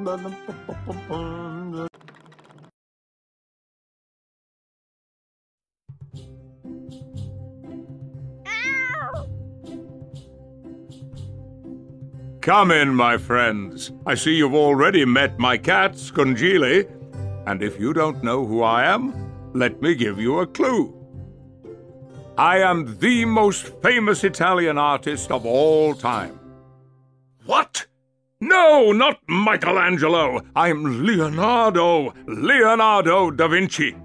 Come in, my friends. I see you've already met my cat, Scungilli. And if you don't know who I am, let me give you a clue. I am the most famous Italian artist of all time. What? No, not Michelangelo. I'm Leonardo da Vinci.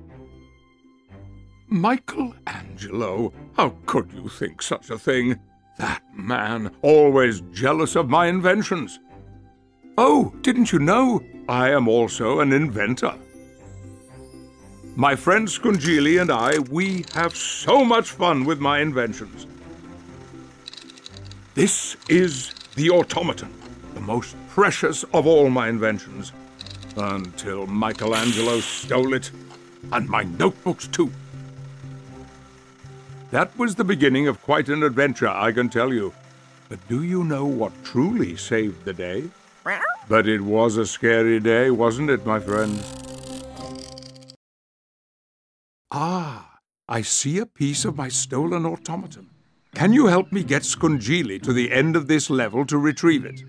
Michelangelo? How could you think such a thing? That man, always jealous of my inventions. Oh, didn't you know? I am also an inventor. My friend Scungilli and I, we have so much fun with my inventions. This is the Automaton, the most precious of all my inventions, until Michelangelo stole it, and my notebooks too. That was the beginning of quite an adventure, I can tell you. But do you know what truly saved the day? But it was a scary day, wasn't it, my friend? Ah, I see a piece of my stolen automaton. Can you help me get Scungilli to the end of this level to retrieve it?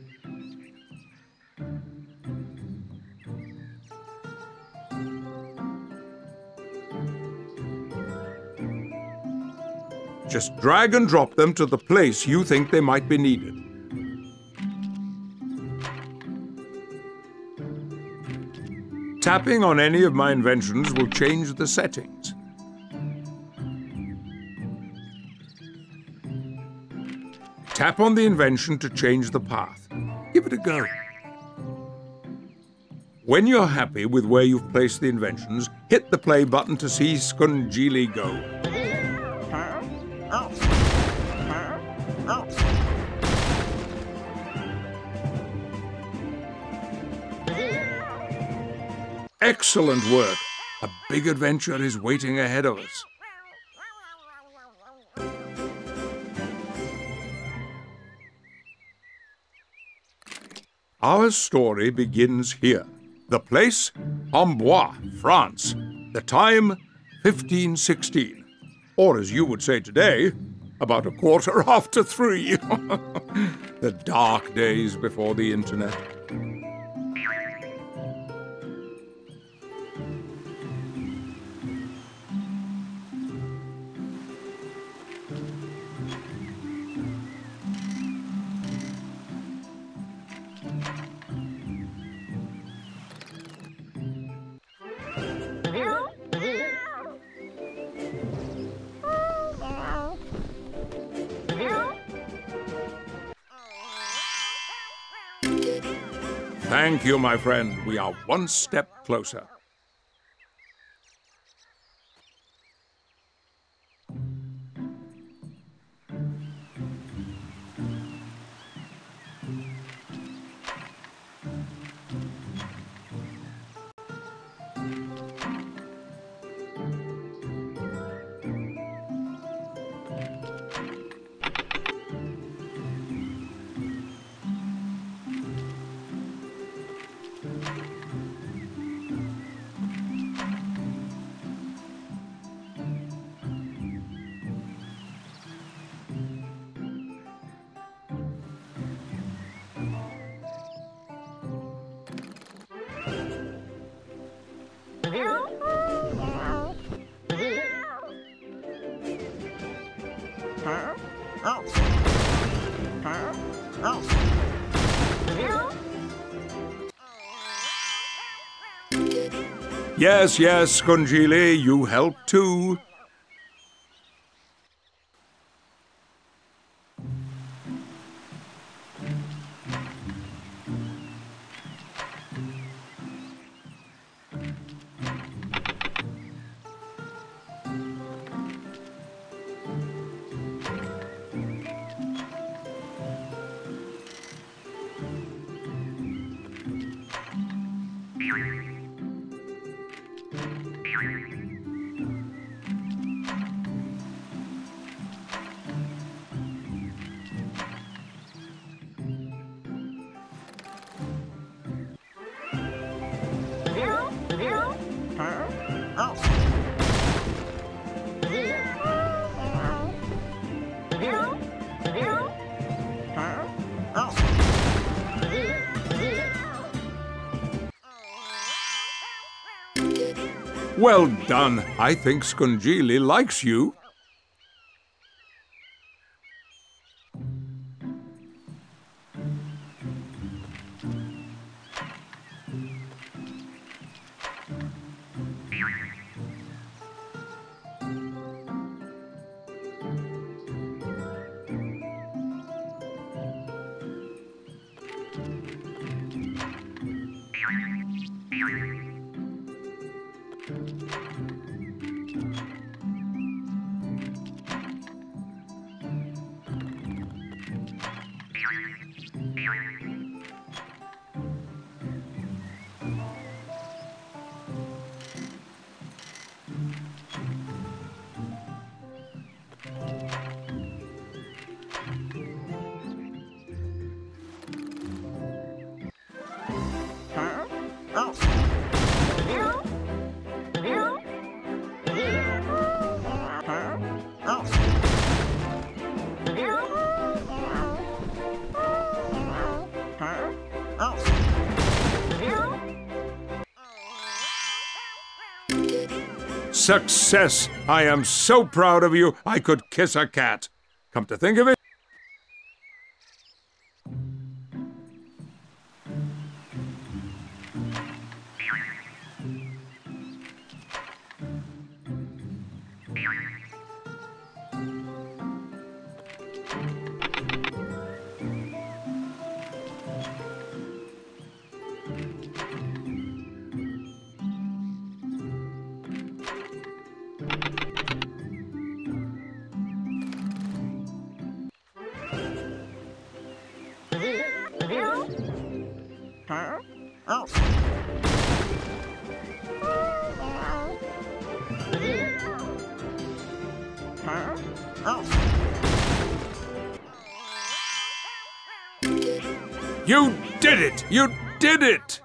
Just drag and drop them to the place you think they might be needed. Tapping on any of my inventions will change the settings. Tap on the invention to change the path. Give it a go. When you're happy with where you've placed the inventions, hit the play button to see Scungilli go. Excellent work! A big adventure is waiting ahead of us. Our story begins here. The place? Amboise, France. The time? 1516. Or as you would say today, about 3:15. The dark days before the internet. Thank you, my friend. We are one step closer. Yes, yes, Scungilli, you help too. Well done. I think Scungilli likes you. Success! I am so proud of you, I could kiss a cat. Come to think of it, you did it! You did it!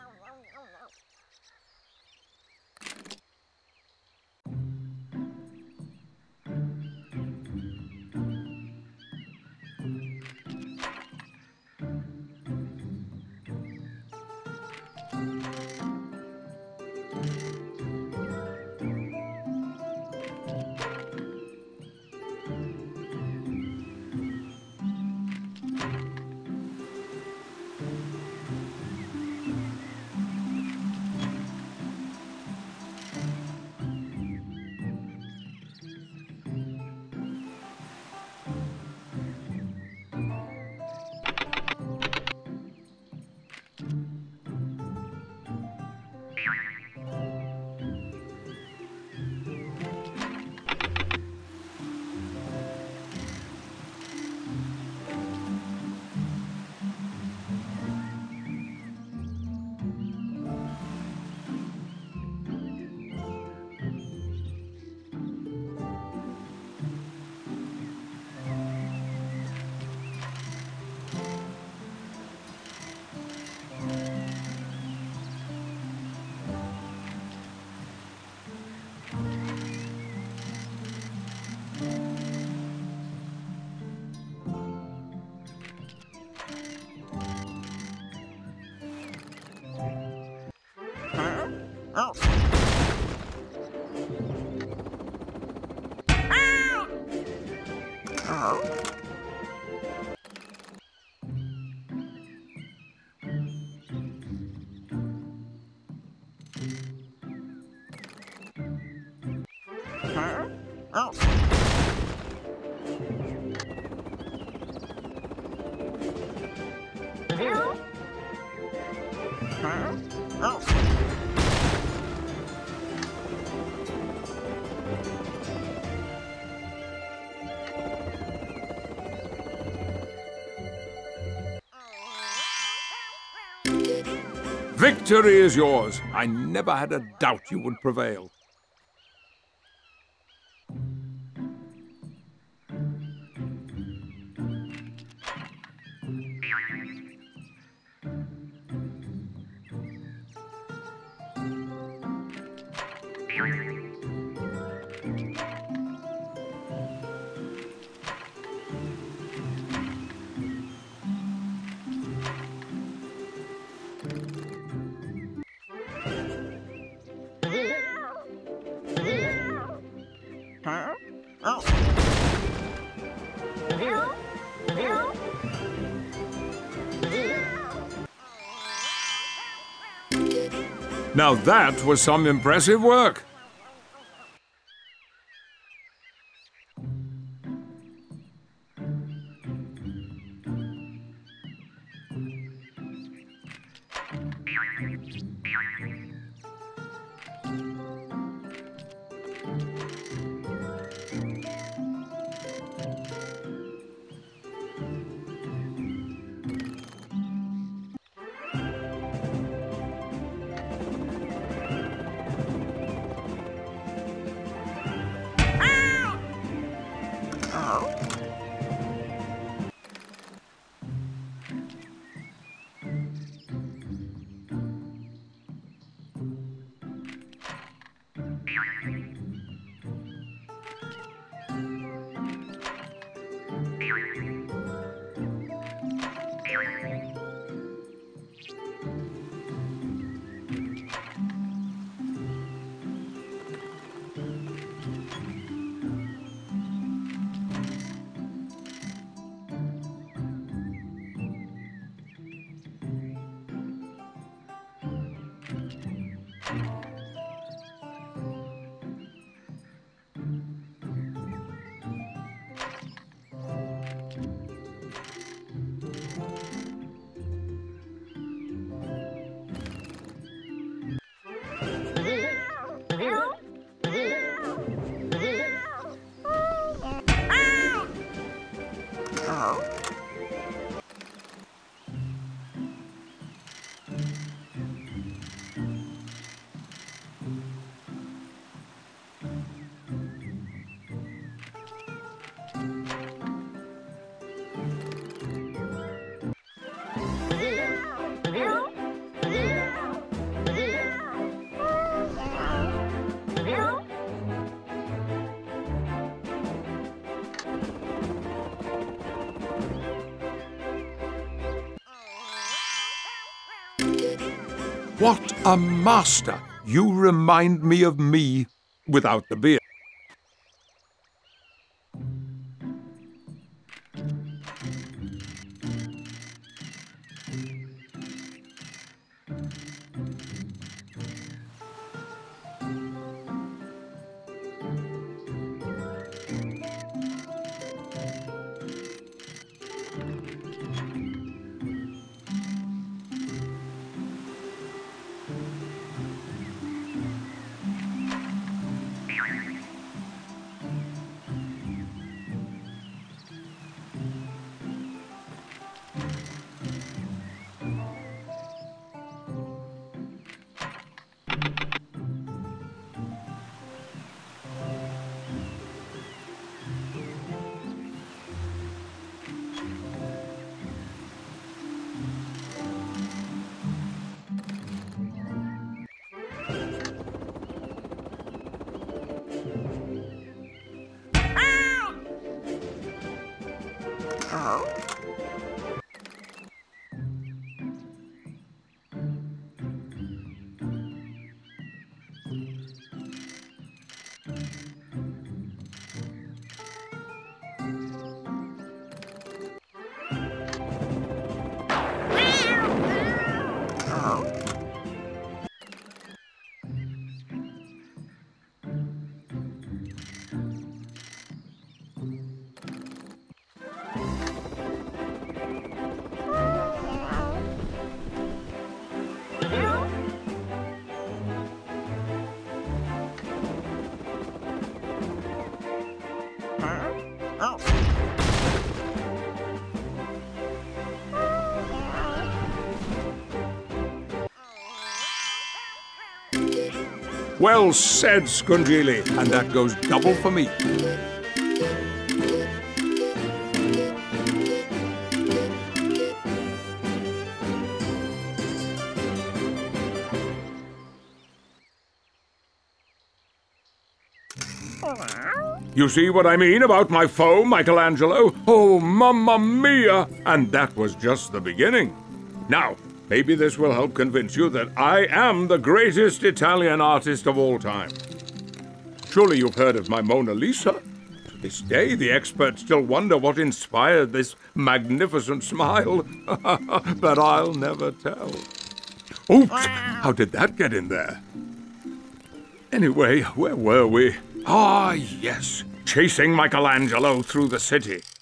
Victory is yours. I never had a doubt you would prevail. Now that was some impressive work. What a master! You remind me of me without the beard. Well said, Scungilli, and that goes double for me. You see what I mean about my foe, Michelangelo? Oh, mamma mia! And that was just the beginning. Now, maybe this will help convince you that I am the greatest Italian artist of all time. Surely you've heard of my Mona Lisa? To this day, the experts still wonder what inspired this magnificent smile. But I'll never tell. Oops! How did that get in there? Anyway, where were we? Ah, yes. Chasing Michelangelo through the city.